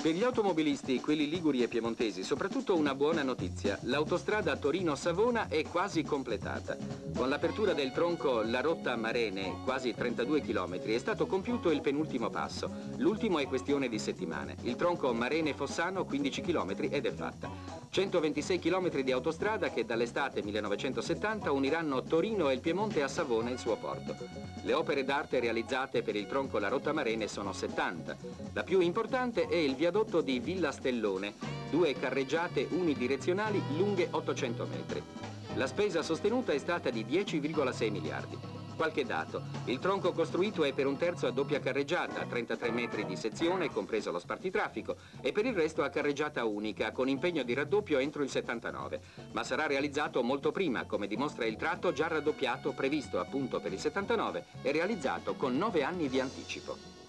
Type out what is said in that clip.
Per gli automobilisti, quelli liguri e piemontesi, soprattutto una buona notizia. L'autostrada Torino-Savona è quasi completata. Con l'apertura del tronco La Rotta Marene, quasi 32 km, è stato compiuto il penultimo passo. L'ultimo è questione di settimane. Il tronco Marene-Fossano, 15 km, ed è fatta. 126 km di autostrada che dall'estate 1970 uniranno Torino e il Piemonte a Savona, il suo porto. Le opere d'arte realizzate per il tronco La Rotta Marene sono 70. La più importante è il viadotto di Villa Stellone, 2 carreggiate unidirezionali lunghe 800 metri. La spesa sostenuta è stata di 10,6 miliardi. Qualche dato: il tronco costruito è per un terzo a doppia carreggiata, 33 metri di sezione, compreso lo spartitraffico, e per il resto a carreggiata unica, con impegno di raddoppio entro il 79. Ma sarà realizzato molto prima, come dimostra il tratto già raddoppiato, previsto appunto per il 79, e realizzato con 9 anni di anticipo.